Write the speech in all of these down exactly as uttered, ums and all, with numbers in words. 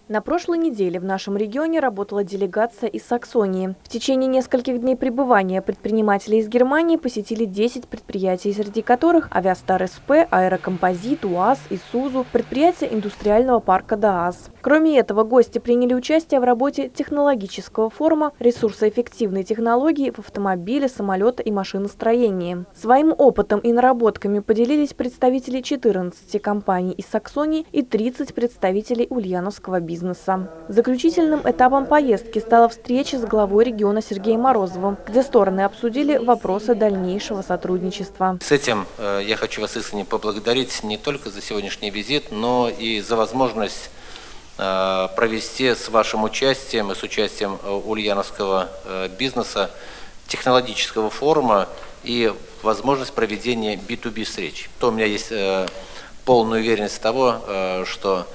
На прошлой неделе в нашем регионе работала делегация из Саксонии. В течение нескольких дней пребывания предприниматели из Германии посетили десять предприятий, среди которых Авиастар СП, Аэрокомпозит, УАЗ, Исузу, предприятия индустриального парка ДААС. Кроме этого, гости приняли участие в работе технологического форума «Ресурсоэффективные технологии в автомобиле, самолета и машиностроении». Своим опытом и наработками поделились представители четырнадцати компаний из Саксонии и тридцати представителей ульяновского бизнеса. Бизнеса. Заключительным этапом поездки стала встреча с главой региона Сергеем Морозовым, где стороны обсудили вопросы дальнейшего сотрудничества. С этим э, я хочу вас искренне поблагодарить не только за сегодняшний визит, но и за возможность э, провести с вашим участием и с участием ульяновского э, бизнеса технологического форума и возможность проведения би ту би встреч. То у меня есть э, полная уверенность того, э, что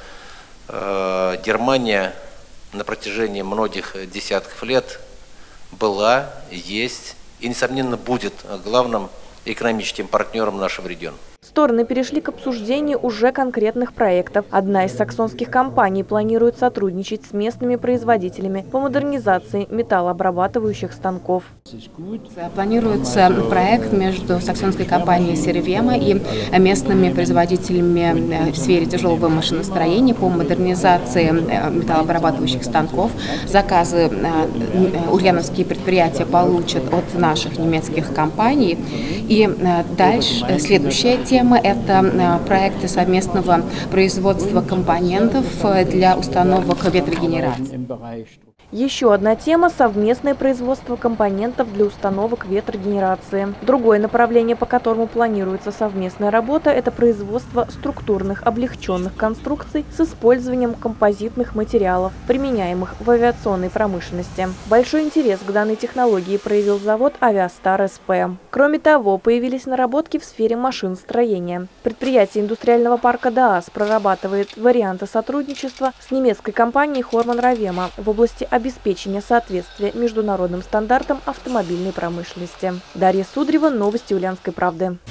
Германия на протяжении многих десятков лет была, есть и, несомненно, будет главным экономическим партнером нашего региона. Стороны перешли к обсуждению уже конкретных проектов. Одна из саксонских компаний планирует сотрудничать с местными производителями по модернизации металлообрабатывающих станков. Планируется проект между саксонской компанией Сервема и местными производителями в сфере тяжелого машиностроения по модернизации металлообрабатывающих станков. Заказы ульяновские предприятия получат от наших немецких компаний. И дальше следующая тема – это проекты совместного производства компонентов для установок ветрогенерации. Еще одна тема – совместное производство компонентов для установок ветрогенерации. Другое направление, по которому планируется совместная работа – это производство структурных облегченных конструкций с использованием композитных материалов, применяемых в авиационной промышленности. Большой интерес к данной технологии проявил завод Авиастар СП. Кроме того, появились наработки в сфере машиностроения. Предприятие индустриального парка ДААС прорабатывает варианты сотрудничества с немецкой компанией Хорман Равема в области обеспечения соответствия международным стандартам автомобильной промышленности. Дарья Судрева, новости Ульяновской правды.